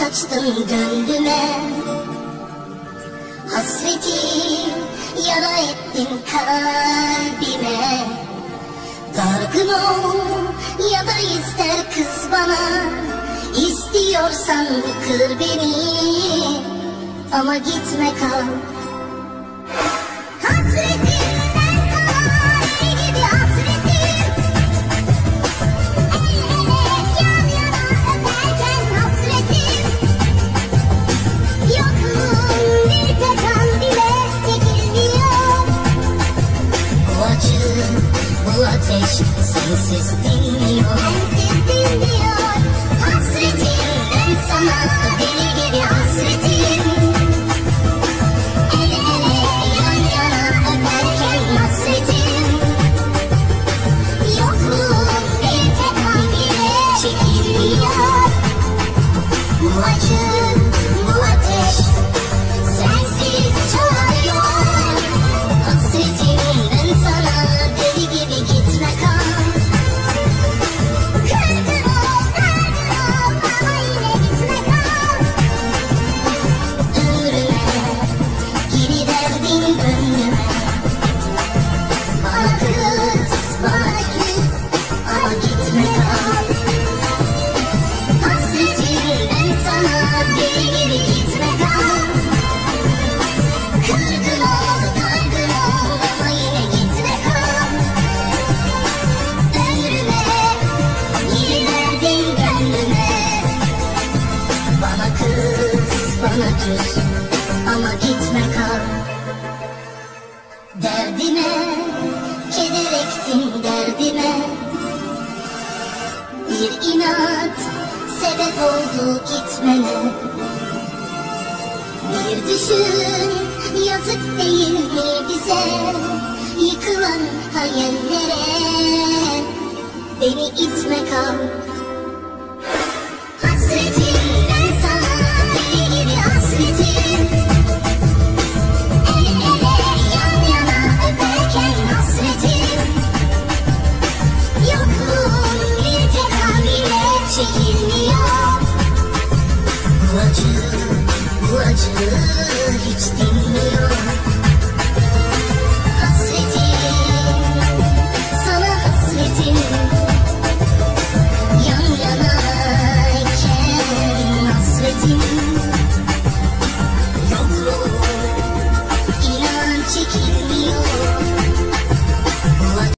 saçtın gönlüme. Hasretin yara ettin kalbime. Dargın ol ya da ister kız bana, İstiyorsan kır beni ama gitme kal. Hasretimden kalan deli gibi hasretim, el ele yan yana öperken hasretim. Yokluğun bir tek an bile çekilmiyor. Bu acı, bu ateş sensiz dinmiyor. Sensiz dinmiyor. Hasretimden sana deli gibi hasretim. El ele yan yana öperken hasretim. Yokluğun bir tek an bile çekilmiyor. Bu acı, bu ateş sensiz çağırıyor. Hasretimden sana deli gibi gitme kal. Kırgın ol, dargın ol ama yine gitme kal. Ömrüme geri derdin gönlüme. Bana kız, bana küs ama gitme kal. Hasretimden sana deli gibi gitme kal. Kırgın ol, dargın ol ama yine gitme kal. Ömrüme geri verdin gönlüme. Bana kız, bana küs ama gitme kal. Derdime keder ektin derdime. Bir inat sebep oldu gitmene. Bir düşün, yazık değil mi bize yıkılan hayallere. Beni itme kal.